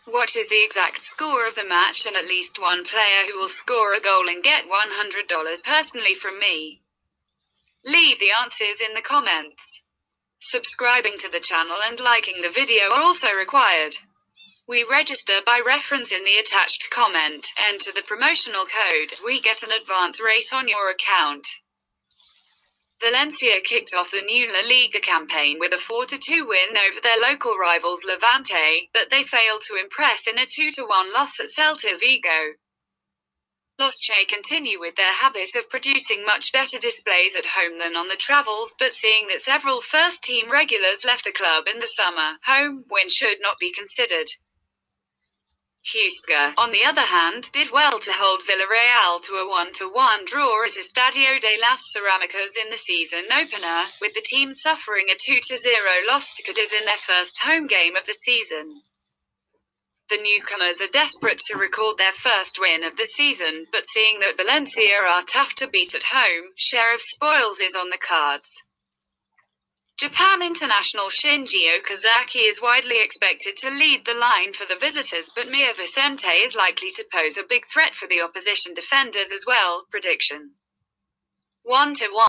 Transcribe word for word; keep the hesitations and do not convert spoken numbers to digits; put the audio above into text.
What is the exact score of the match and at least one player who will score a goal and get one hundred dollars personally from me? Leave the answers in the comments. Subscribing to the channel and liking the video are also required. We register by reference in the attached comment. Enter the promotional code. We get an advance rate on your account. Valencia kicked off the new La Liga campaign with a four to two win over their local rivals Levante, but they failed to impress in a two to one loss at Celta Vigo. Los Che continue with their habit of producing much better displays at home than on the travels, but seeing that several first-team regulars left the club in the summer, home win should not be considered. Huesca, on the other hand, did well to hold Villarreal to a one to one draw at Estadio de las Cerámicas in the season opener, with the team suffering a two to zero loss to Cadiz in their first home game of the season. The newcomers are desperate to record their first win of the season, but seeing that Valencia are tough to beat at home, share of spoils is on the cards. Japan international Shinji Okazaki is widely expected to lead the line for the visitors, but Mia Vicente is likely to pose a big threat for the opposition defenders as well. Prediction: one to one.